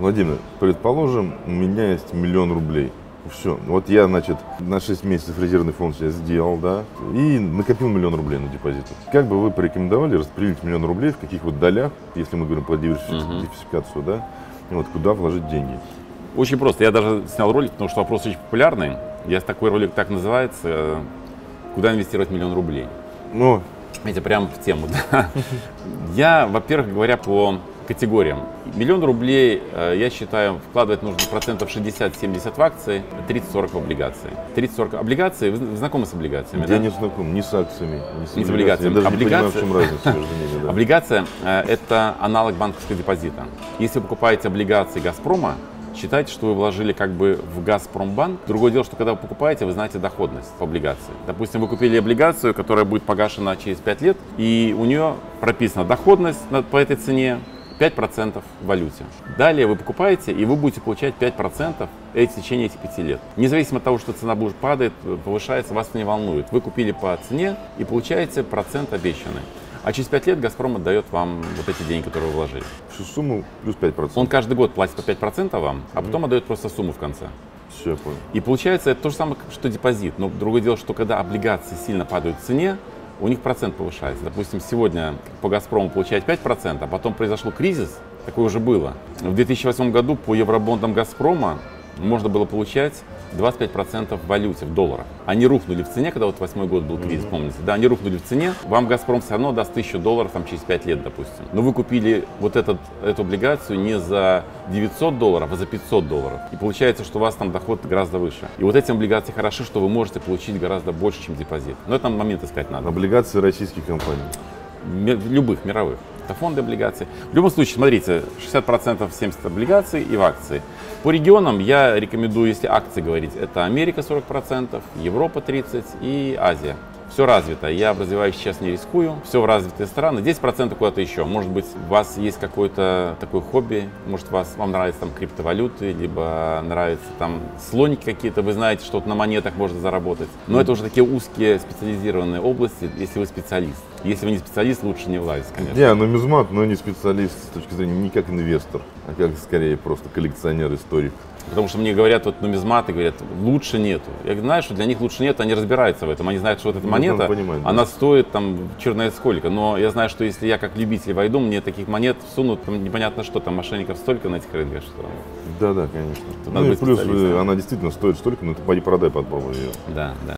Владимир, предположим, у меня есть 1 000 000 рублей. Все, вот я, значит, на 6 месяцев резервный фонд я сделал, да, и накопил 1 000 000 рублей на депозит. Как бы вы порекомендовали распределить 1 000 000 рублей, в каких вот долях, если мы говорим про диверсификацию, да, вот куда вложить деньги? Очень просто. Я даже снял ролик, потому что вопрос очень популярный. Такой ролик так называется «Куда инвестировать 1 000 000 рублей?». Ну, это прям в тему. Да. Я, во-первых, говоря по категориям. 1 000 000 рублей, я считаю, вкладывать нужно процентов 60-70 в акции, 30-40 в облигации. 30-40 облигации, вы знакомы с облигациями? Я да? не знаком ни с акциями, ни с облигациями. Я даже не понимаю, в чем разница между ними. Да. Облигация – это аналог банковского депозита. Если вы покупаете облигации «Газпрома», считайте, что вы вложили как бы в «Газпромбанк». Другое дело, что когда вы покупаете, вы знаете доходность по облигации. Допустим, вы купили облигацию, которая будет погашена через 5 лет, и у нее прописана доходность по этой цене 5% в валюте. Далее вы покупаете, и вы будете получать 5% в течение этих 5 лет. Независимо от того, что цена будет падает, повышается, вас это не волнует. Вы купили по цене и получаете процент обещанный. А через 5 лет «Газпром» отдает вам вот эти деньги, которые вы вложили. Всю сумму плюс 5%. Он каждый год платит по 5% вам, а потом отдает просто сумму в конце. Все, я понял. И получается это то же самое, что депозит. Но другое дело, что когда облигации сильно падают в цене, у них процент повышается. Допустим, сегодня по «Газпрому» получает 5%, а потом произошел кризис, такое уже было. В 2008 году по евробондам «Газпрома» можно было получать 25% в валюте, в долларах. Они рухнули в цене, когда вот 2008 год был кризис, помните? Да, они рухнули в цене. Вам «Газпром» все равно даст $1000 там, через 5 лет, допустим. Но вы купили вот эту облигацию не за $900, а за $500. И получается, что у вас там доход гораздо выше. И вот эти облигации хороши, что вы можете получить гораздо больше, чем депозит. Но это момент искать надо. Облигации российских компаний? Любых, мировых. Это фонды, облигации. В любом случае, смотрите, 60% 70 облигаций и в акции. По регионам я рекомендую, если акции говорить, это Америка 40%, Европа 30% и Азия. Все развито. Я в развивающих сейчас не рискую. Все в развитые страны. 10% куда-то еще. Может быть, у вас есть какое-то такое хобби. Может, вам нравятся там криптовалюты, либо нравятся там слоники какие-то. Вы знаете, что на монетах можно заработать. Но это уже такие узкие специализированные области, если вы специалист. Если вы не специалист, лучше не влазить, конечно. Я нумизмат, но не специалист с точки зрения не как инвестор, а как скорее просто коллекционер, историк. Потому что мне говорят, вот нумизматы говорят, лучше нету. Я знаю, что для них лучше нет, они разбираются в этом. Они знают, что вот эта монета, она стоит там черная сколько. Но я знаю, что если я как любитель войду, мне таких монет всунут, там непонятно что, там мошенников столько на этих рынках, что... Да, конечно. Тут надо быть плюс специалистом. она действительно стоит столько, но ты пойди продай, попробуй ее. Да.